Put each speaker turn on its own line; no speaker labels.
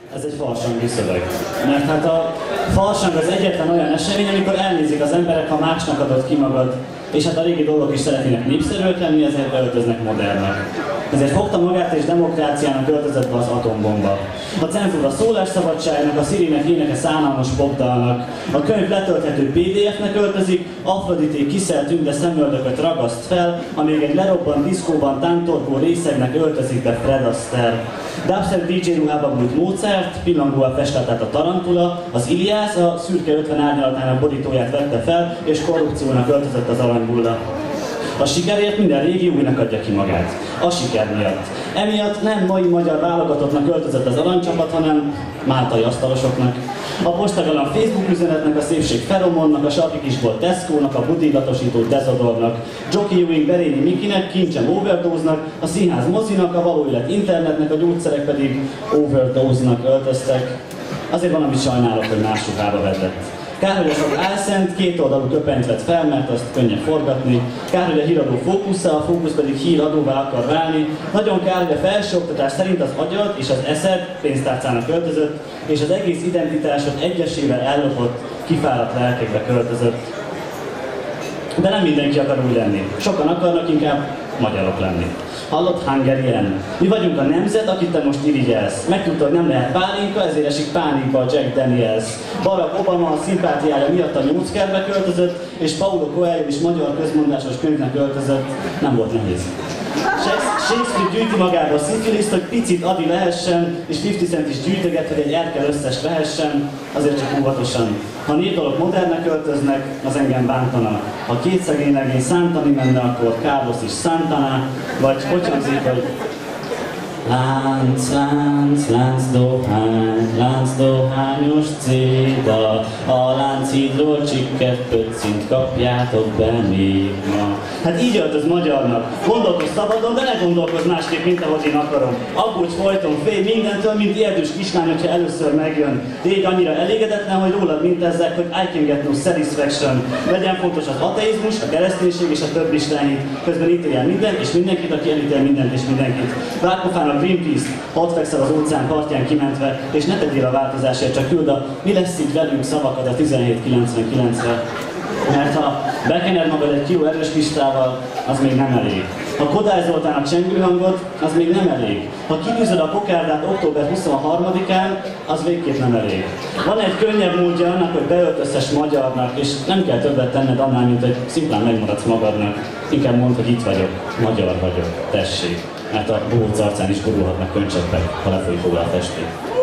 Ez egy farsangú szöveg. Mert hát a farsang az egyetlen olyan esemény, amikor elnézik az emberek, ha másnak adod ki magad, és hát a régi dolgok is szeretnének népszerűek lenni, ezért beöltöznek modernnek. Ezért fogta magát és demokráciának öltözött be az atombomba. A cenzúra szólásszabadságnak, a szirinek éneke szánalmas popdalnak, a könyv letölthető PDF-nek öltözik, Afroditék kiszeltünk, de szemöldököt ragaszt fel, amíg egy lerobbant diszkóban tántorgó részegnek öltözik be Fred Astaire. Dubstep DJ ruhába bújt Mozart, pillangóval festett át a Tarantula, az Iliász a szürke 50 árnyalatának borítóját vette fel, és korrupciónak öltözött az aranybulla. A sikerért minden régió újnak adja ki magát. A siker miatt. Emiatt nem mai magyar válogatottnak öltözött az aranycsapat, hanem máltai asztalosoknak. A postagalan Facebook üzenetnek, a szépség feromonnak, a sarki kisbolt Tesco-nak, a budilatosító Dezodornak, Jockey Ewing Berényi Mikinek, kincsem Overdose-nak, a színház mozinak, a való élet internetnek, a gyógyszerek pedig Overdose-nak öltöztek. Azért van, amit sajnálok, hogy más ruhába vetett. Kár, hogy a sok álszent kétoldalú köpenyt vett fel, mert azt könnyebb forgatni. Kár, hogy a híradó fókusza, a fókusz pedig híradóvá akar válni. Nagyon kár, hogy a felsőoktatás szerint az agyad és az eszed pénztárcának költözött, és az egész identitásod egyesével ellopott, kifáradt lelkekbe költözött. De nem mindenki akar úgy lenni. Sokan akarnak inkább magyarok lenni. Hallott, Hungarian? Mi vagyunk a nemzet, akit te most irigyelsz. Megtudta, hogy nem lehet pálinka, ezért esik pánikba a Jack Daniels. Barack Obama a szimpátiája miatt a nyúckerbe költözött, és Paulo Coelho is magyar közmondásos könyvnek költözött. Nem volt nehéz. Shakespeare gyűjti magába a szifiliszt, hogy picit Adi lehessen, és 50 Cent is gyűjtöget, hogy egy Erkel összes vehessen, azért csak óvatosan. Ha népdalok modernnek öltöznek, az engem bántana. Ha két szegény legény szántani menne, akkor Carlos is szántaná, vagy hogy hangzik, hogy lánc, lánc, lánc dohányos céda, a lánchídról csikket pöccint kapjátok be még ma. Hát így öltöz magyarnak. Gondolkozz szabadon, de ne gondolkozz másképp, mint ahogy én akarom. Aggódj folyton, félj mindentől, mint érdős kislány, hogyha először megjön. Légy annyira elégedetlen, hogy rólad mintezzek, hogy I can get no satisfaction. Legyen fontos az ateizmus, a kereszténység és a több istenhit. Közben ítéljen mindent és mindenkit, aki elítél mindent és mindenkit. Várpofán a Greenpeace, ha ott fekszel az óceán partján kimentve, és ne tegyél a változásért, csak küld a mi lesz itt velünk szavakat a 1799-re. Mert ha bekened magad egy kiló erős listával, az még nem elég. Ha Kodály Zoltán a csengő hangot, az még nem elég. Ha kitűzöd a pokárdát október 23-án, az végképp nem elég. Van egy könnyebb módja annak, hogy beöltözhess magyarnak, és nem kell többet tenned annál, mint hogy szimplán megmaradsz magadnak. Inkább mondd, hogy itt vagyok, magyar vagyok, tessék. Mert a bohóc arcán is gurulhatnak könycseppek, ha lefolyik róla a festék.